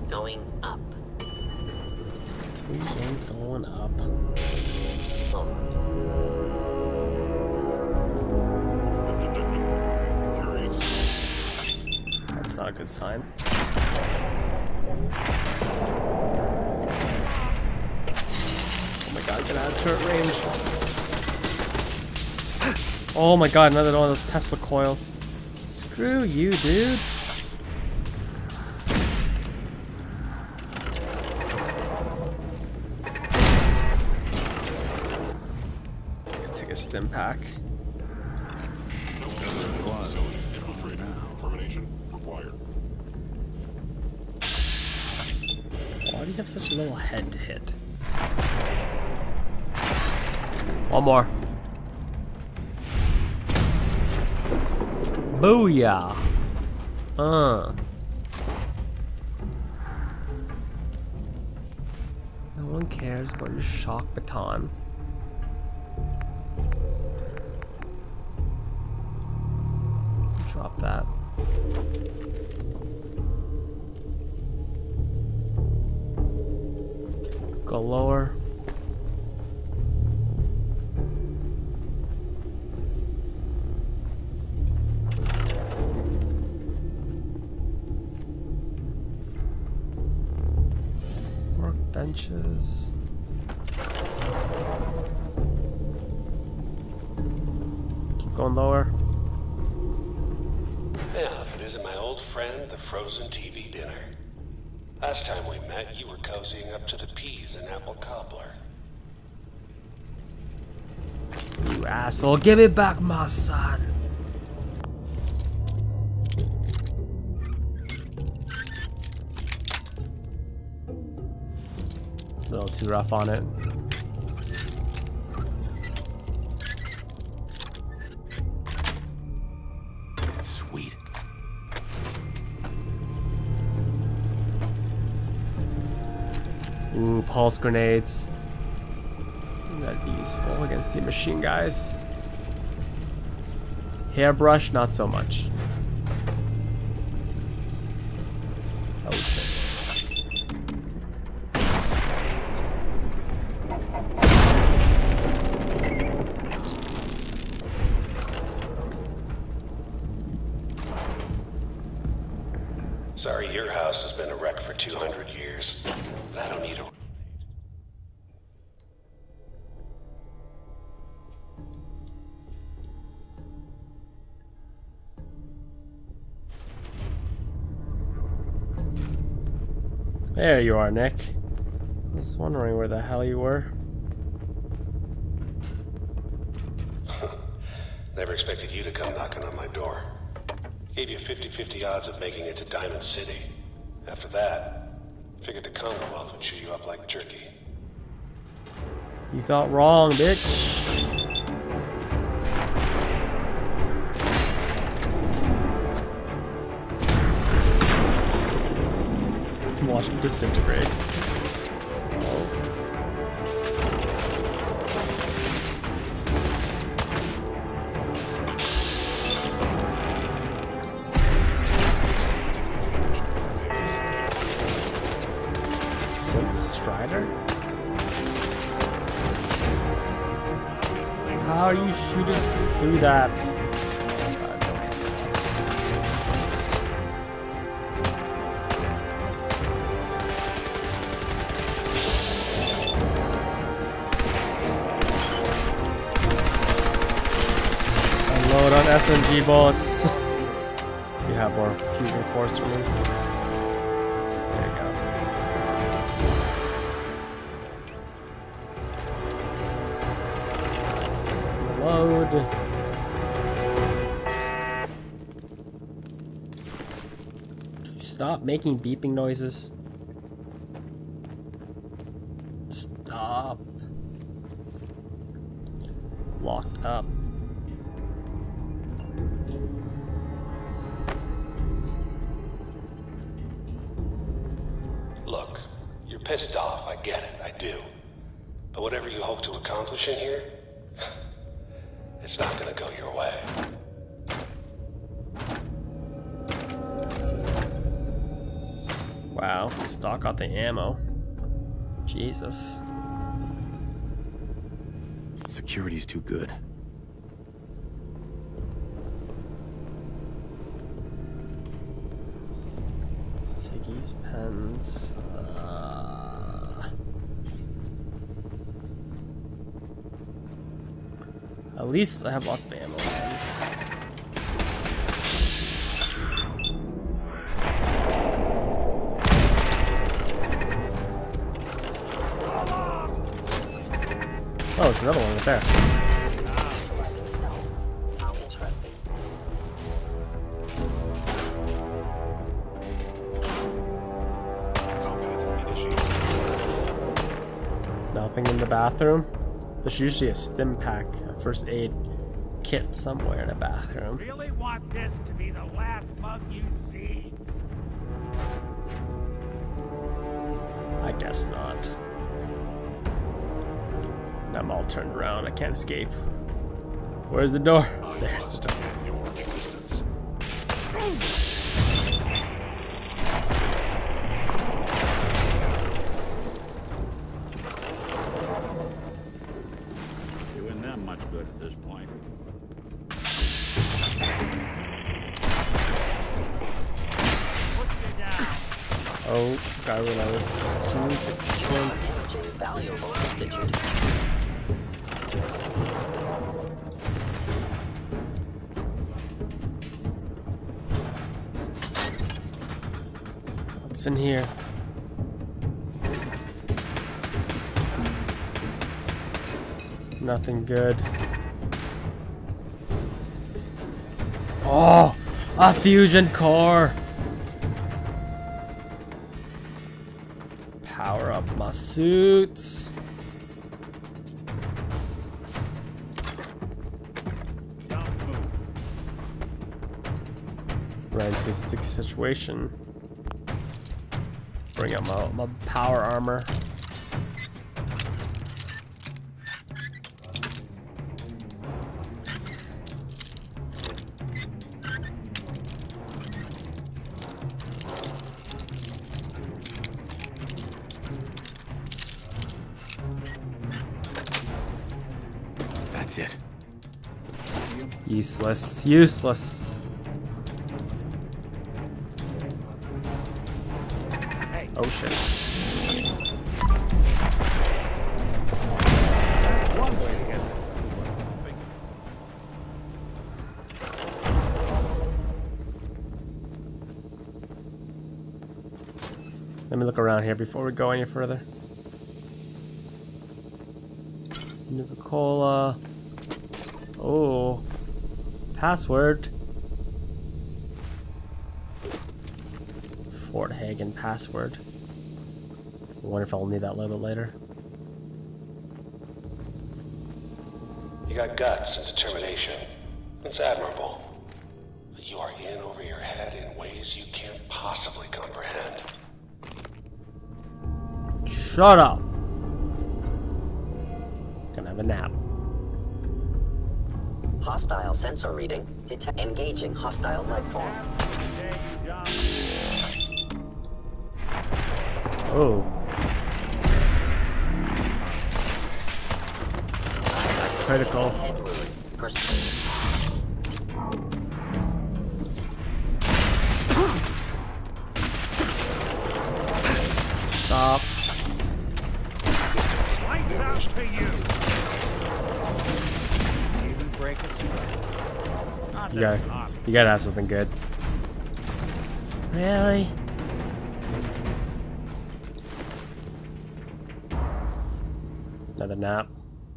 going up. We ain't going up. Oh. That's not a good sign. Oh my god, get out of turret range. Oh my god, another one of those Tesla coils. Screw you, dude. Take a stim pack. Why do you have such a little head to hit? One more. Booyah! No one cares about your shock baton. Drop that. Go lower. Workbenches. Keep going lower. Yeah, if it isn't my old friend, the frozen TV dinner. Last time we met, you were cozying up to the peas and apple cobbler. You asshole, give it back, my son. A little too rough on it. Sweet. Ooh, pulse grenades. That'd be useful against the machine guys. Hairbrush, not so much. Oh shit. Sorry, your house has been a wreck for 200 years. I don't need a... There you are, Nick. I was wondering where the hell you were. Never expected you to come knocking on my door. Gave you 50-50 odds of making it to Diamond City. After that, figured the Commonwealth would chew you up like jerky. You thought wrong, bitch. Watch it disintegrate. Strider? How are you shooting through that? Load on SMG bullets. You have more fusion cores for me. There you go. Load. Stop making beeping noises. Stop. Locked up. Look, you're pissed off, I get it, I do. But whatever you hope to accomplish in here, it's not gonna go your way. Wow, stock out the ammo. Jesus. Security's too good. Siggy's pens. At least I have lots of ammo. Oh, there's another one right there. Nothing in the bathroom. There's usually a stim pack, a first aid kit somewhere in a bathroom. Really want this to be the last mug you see? I guess not. I'm all turned around. I can't escape. Where's the door? There's the door. Doing them much good at this point. Oh, got reloaded. Stupid sense. Valuable institute. What's in here? Nothing good. Oh, a fusion core. Power up my suits. Right into a stick situation. Bring up my power armor. That's it. Useless. Useless. Oh shit. One way to get Let me look around here before we go any further. Nuka-Cola. Oh. Password. Fort Hagen password. I wonder if I'll need that a little bit later. You got guts and determination. It's admirable. But you are in over your head in ways you can't possibly comprehend. Shut up. Gonna have a nap. Hostile sensor reading. Engaging hostile life form. Oh. Critical. Stop. lights out to you. Even break it. Not You that gotta have something good. Really? Another nap.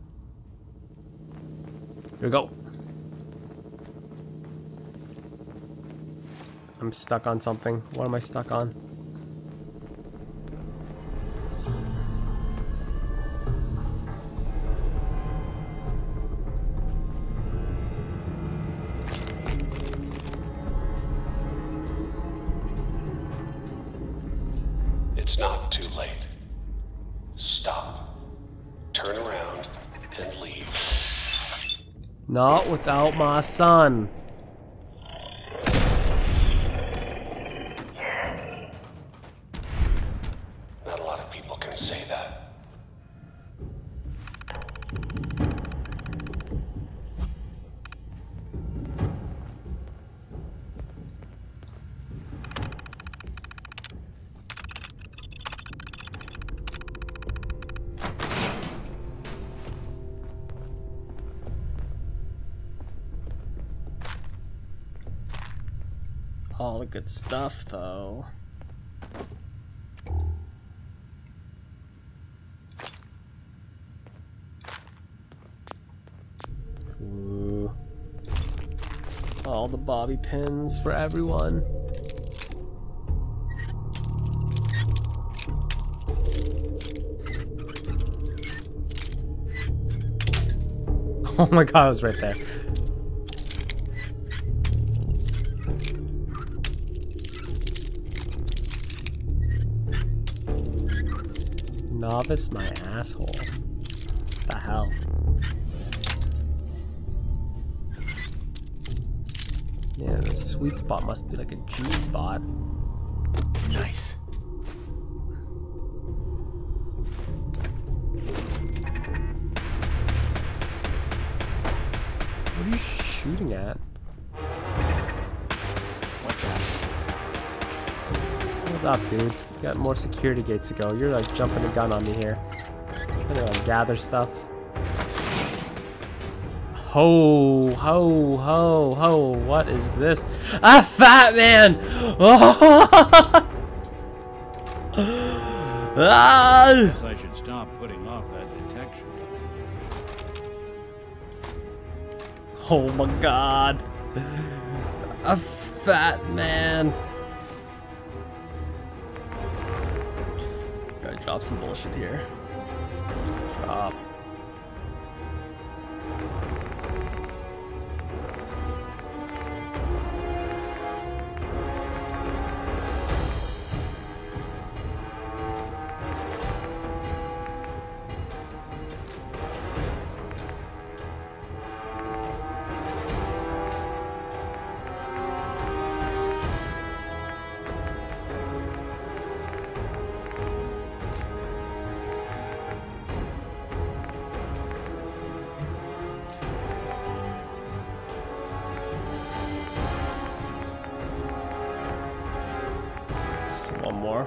Here we go. I'm stuck on something. What am I stuck on? It's not too late. Stop. Turn around and leave. Not without my son. can say that. All the good stuff, though. Ooh. All the bobby pins for everyone. Oh my god, I was right there. Novice my asshole. What the hell? Yeah, the sweet spot must be like a G spot. Nice. What are you shooting at? Hold up, dude. You got more security gates to go. You're like jumping the gun on me here. I'm gonna like gather stuff. Ho, ho, ho, ho. What is this? A fat man! Oh! Ah! Guess I should stop putting off that detection. Oh my god. A fat man. Gotta drop some bullshit here. Drop. One more.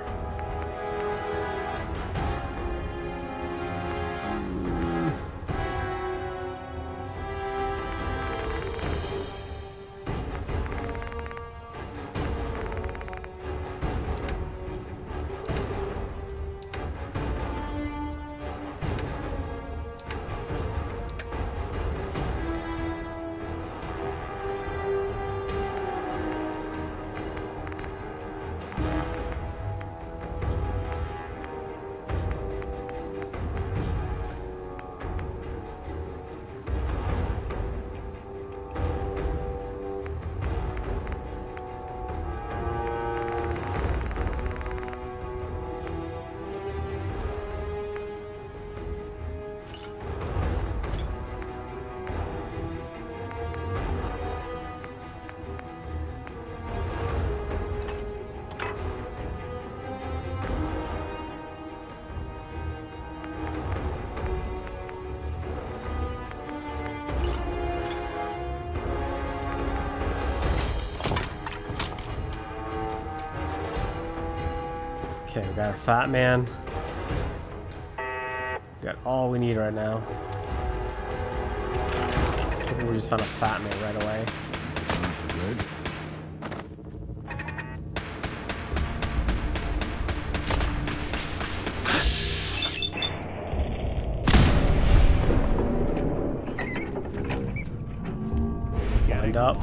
Okay, we got our fat man. We got all we need right now. We just found a fat man right away. Good. Lined up.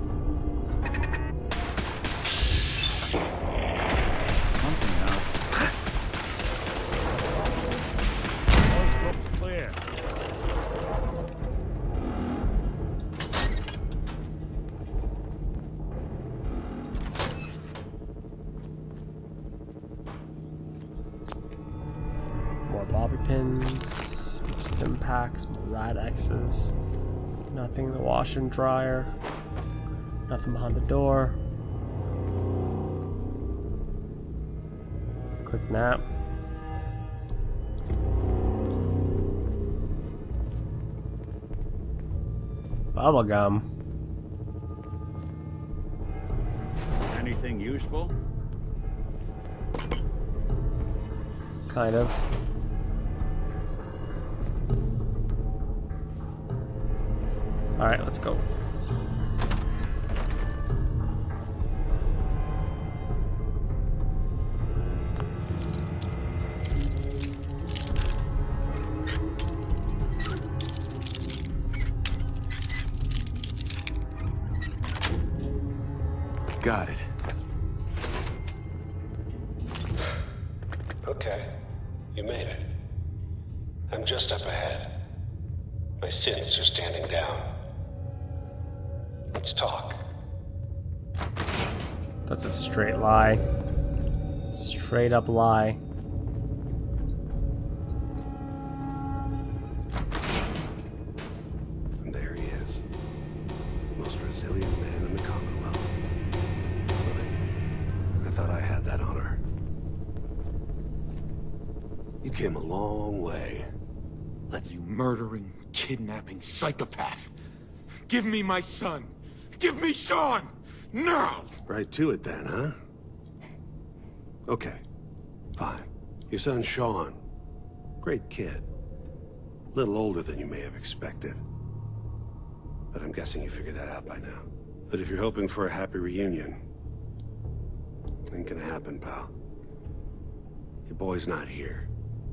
Clear. More bobby pins, more stim packs, more rad X's. Nothing in the washer and dryer. Nothing behind the door. Quick nap. Bubblegum. Anything useful? Kind of. Alright, let's go. Got it. Okay, you made it. I'm just up ahead. My synths are standing down. Let's talk. That's a straight lie. Straight up lie. And there he is. The most resilient man in the Commonwealth. I thought I had that honor. You came a long way. You murdering, kidnapping psychopath. Give me my son. Give me Sean! Now! Right to it then, huh? Okay, fine. Your son Sean. Great kid. Little older than you may have expected. But I'm guessing you figured that out by now. But if you're hoping for a happy reunion, ain't gonna happen, pal. Your boy's not here.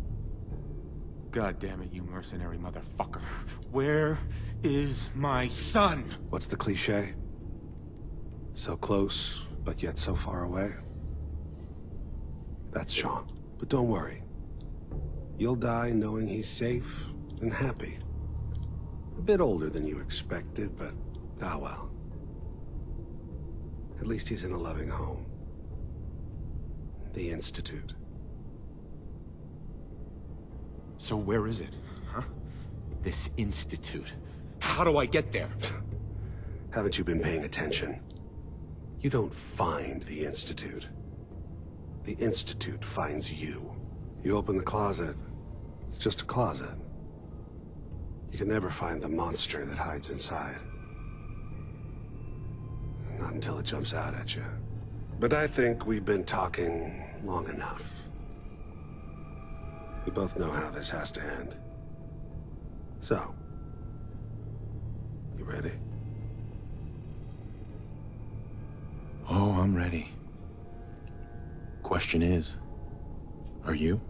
God damn it, you mercenary motherfucker. Where is my son? What's the cliche? So close, but yet so far away? That's Sean. But don't worry. You'll die knowing he's safe and happy. A bit older than you expected, but ah well. At least he's in a loving home. The Institute. So where is it, huh? This institute. How do I get there? Haven't you been paying attention? You don't find the Institute. The Institute finds you. You open the closet, it's just a closet. You can never find the monster that hides inside. Not until it jumps out at you. But I think we've been talking long enough. We both know how this has to end. So, you ready? Oh, I'm ready. Question is, are you?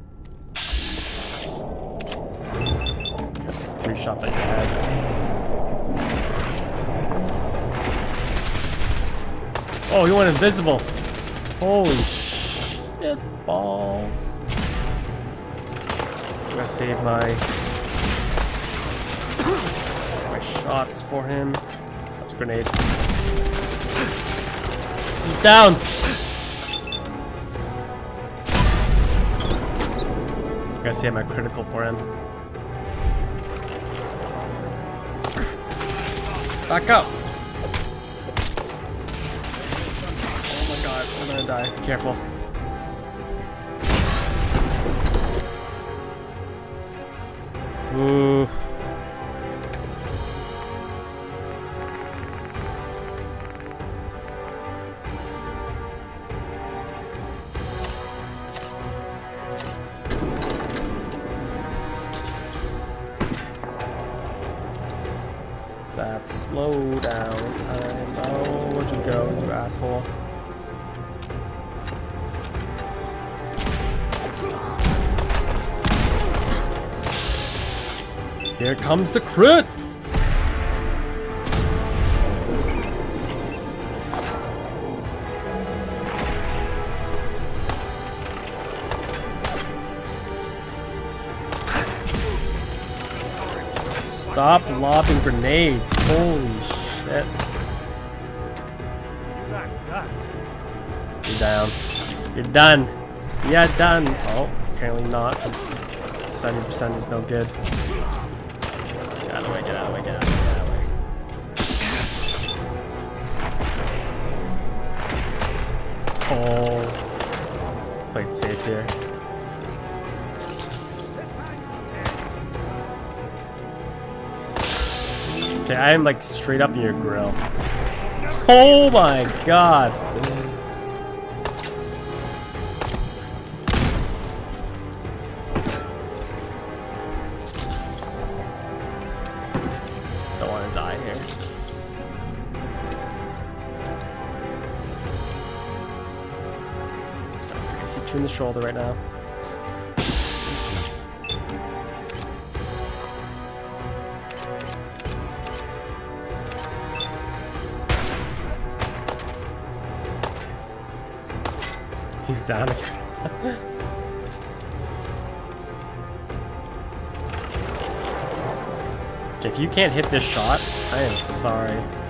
3 shots at your head. Oh, he went invisible. Holy shit balls. I'm gonna save my shots for him. That's a grenade. He's down. I'm gonna save my critical for him. Back up. Oh my god, I'm gonna die. Be careful. Ooh. That's slow down time. Oh, where'd you go, you asshole? Here comes the crit! Stop lobbing grenades. Holy shit. You're down. You're done. Yeah, done. Oh, apparently not, because 70% is no good. Get out of the way, get out of the way, get out of the way, get out of the way. Oh. Played safe here. Okay, I am like straight up in your grill. Oh my god. Don't want to die here. Hit you in the shoulder right now. He's down again. If you can't hit this shot, I am sorry.